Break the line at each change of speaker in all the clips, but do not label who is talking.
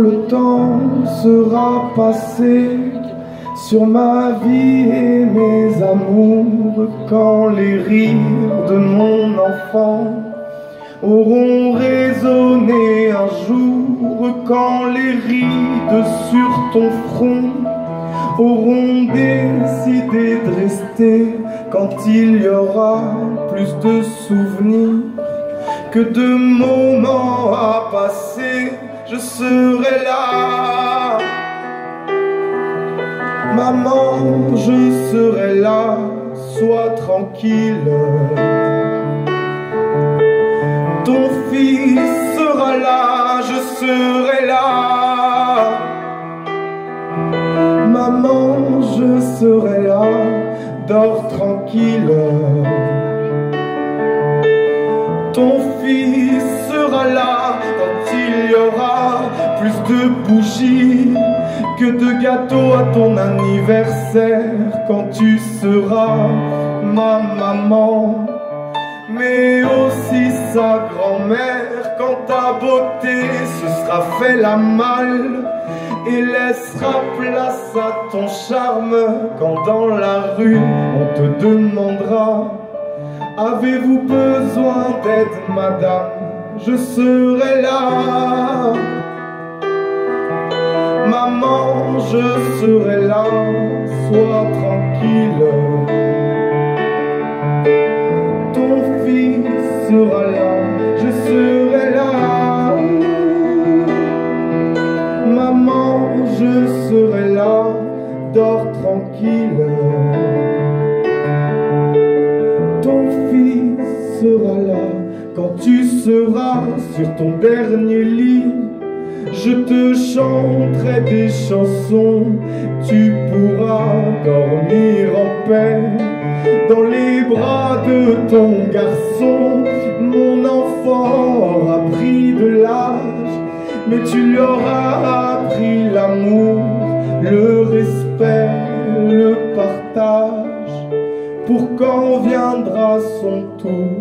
le temps sera passé sur ma vie et mes amours, quand les rires de mon enfant auront résonné un jour, quand les rides sur ton front auront décidé de rester, quand il y aura plus de souvenirs que de moments à passer, je serai là. Maman, je serai là, sois tranquille. Ton fils sera là, je serai là. Maman, je serai là, dors tranquille. Ton fils sera là quand il y aura plus de bougies que de gâteaux à ton anniversaire, quand tu seras ma maman, mais aussi sa grand-mère, quand ta beauté se sera fait la malle et laissera place à ton charme, quand dans la rue on te demandera: avez-vous besoin d'aide, madame? Je serai là. Maman, je serai là, sois tranquille. Ton fils sera là, je serai là. Maman, je serai là, dors tranquille. Ton fils sera là quand tu seras sur ton dernier lit. Je te chanterai des chansons, tu pourras dormir en paix dans les bras de ton garçon. Mon enfant aura pris de l'âge, mais tu lui auras appris l'amour, le respect, le partage, pour quand viendra son tour.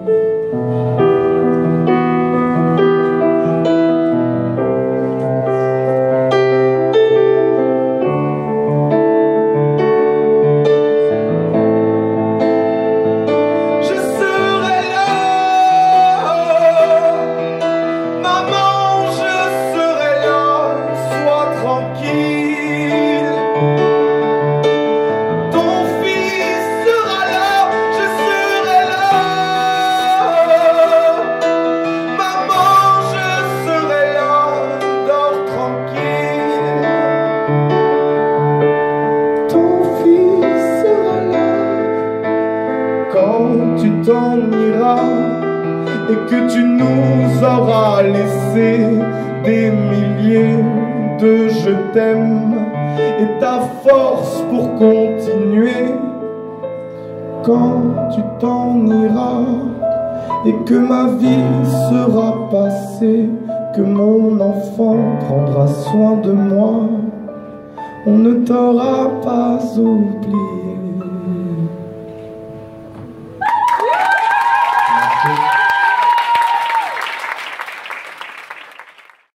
Quand tu t'en iras et que tu nous auras laissé des milliers de je t'aime et ta force pour continuer, quand tu t'en iras et que ma vie sera passée, que mon enfant prendra soin de moi, on ne t'aura pas oublié.